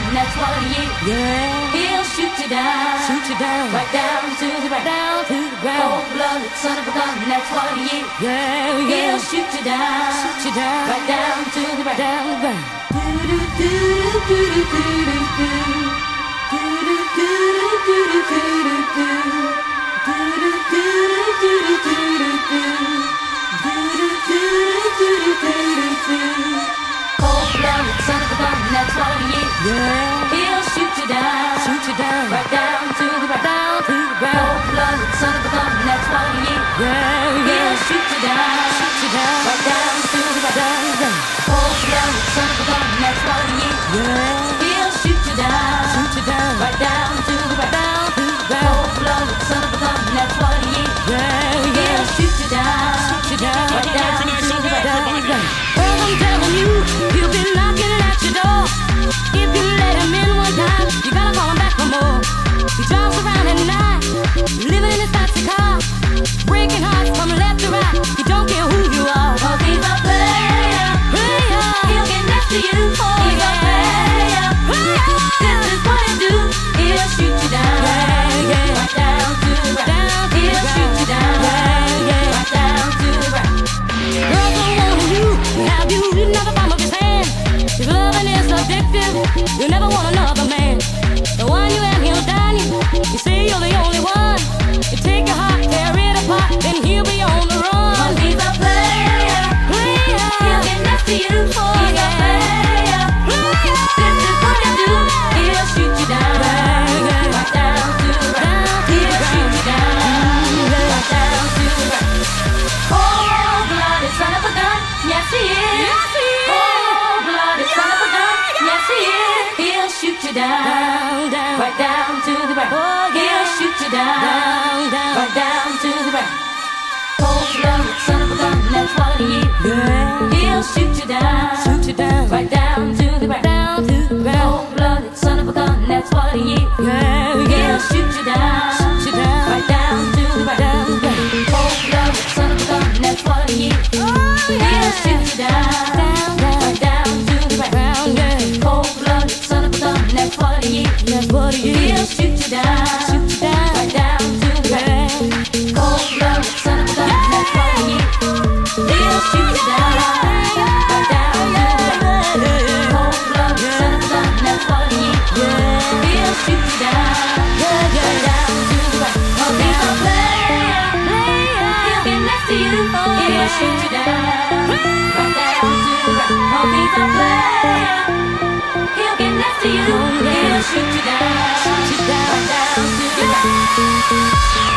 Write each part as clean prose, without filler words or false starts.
that's what he is. Yeah. He'll shoot you down, right down to the ground, cold-blooded son of a gun, that's what he is. Yeah, yeah. He'll shoot you down, right down to the ground. Cold-blooded son of a gun, that's what he is. Yeah. He'll shoot you down, right down to the ground, Cold-blooded son of a gun, that's what he is. Yeah. He'll shoot you down, right down to the ground, Cold-blooded son of a gun, that's what he is. Yeah. He'll shoot you down, right down to the ground, Cold-blooded son of a gun, that's what he is. Yeah. He'll shoot you down, right down to the ground. Well, I'm telling you, he'll be knocking at your door. If you let him in one time, you gotta call him back for more. He drives around at night, living in his fancy car, breaking hearts from left to right. He don't care who you are, 'cause he's a player. He'll get next to you. He's a player. This is what he'll do. He'll shoot you down, right down to the ground. He'll shoot you down, right down to the ground. Girls don't want you, have you eaten out the palm of his hand? His loving is addictive, you never want another man. The one you have, he'll dine you, you say you're the only one. You take your heart, tear it apart, then he'll be on the run. 'Cause he's a player, he'll get next to you. He's a player, this is what he'll do. He'll shoot you down, right down to the ground. He'll shoot you down, right down to the ground. Cold-blooded son of a gun, yes he is. Cold-blooded son of a gun, yes he is. He'll shoot you down, right down to the ground. He'll shoot you down, right down to the ground. Cold-blooded son of a gun, that's what he is. He'll shoot you down, right down to the ground. Cold-blooded son of a gun, that's what he is. He'll shoot you down, right down to the ground. Cold-blooded son of a gun, that's what he is. He'll shoot you down, right down to the ground. Cold-blooded son of a gun, that's what he is. He'll shoot you down, right down to the ground. Cold-blooded son of a gun, that's what he is. He'll shoot you down, right down to the ground. Cold-blooded son of a gun, that's what he is. He'll shoot you down, right down to the ground. 'Cause he's a player, he'll get next to you. He'll shoot you down, right down to the ground. 'Cause he's a player, he'll get next to you. He'll shoot you down, right down to the ground.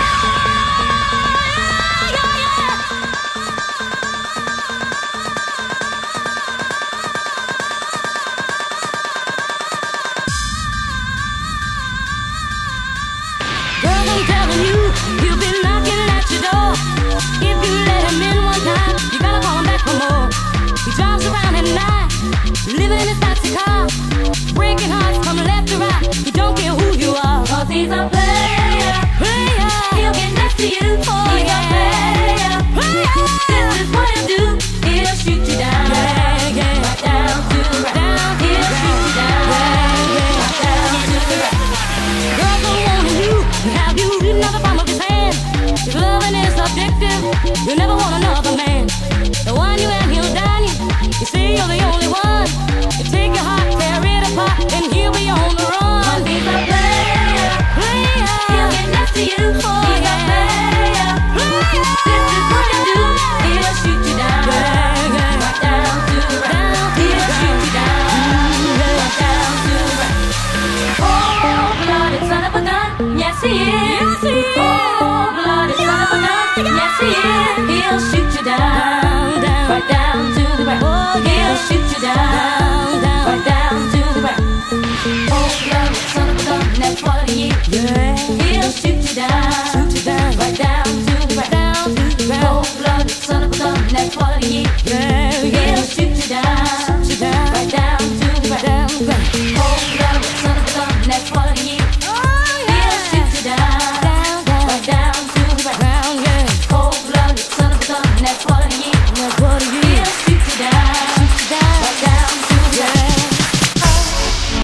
Girls, I'm telling you, he'll be knocking at your door. If you let him in one time, you gotta call him back for more. He drives around at night, living in his fancy car, breaking hearts from left to right. He don't care who you are, 'cause he's a player. He'll get next to you. He's a player. This is what he'll do. He'll shoot you down, right down to the ground. He'll shoot you down, right down to the ground. Girls don't want you, have you eaten out the palm of his hand? His loving is addictive, you never want another man. The one you have, he'll dine you, you say you're the only one. You take your heart, tear it apart, and he'll be on the run. 'Cause he's a player, he'll get next to you. He's a player, this is what he'll do. He'll shoot you down, right down to the ground. He'll shoot you down, right down to the ground. Cold-blooded son of a gun, yes he is. Cold-blooded son of a gun, yes he is. He'll shoot you down, right down to the ground. He'll shoot you down, right down to the ground. Cold-blooded son of a gun, that's what he is. He'll shoot you down, right down to the ground. Cold-blooded son of a gun, that's what he is.